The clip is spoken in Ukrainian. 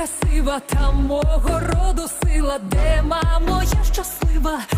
красива, там мого роду сила, де мамо, я щаслива.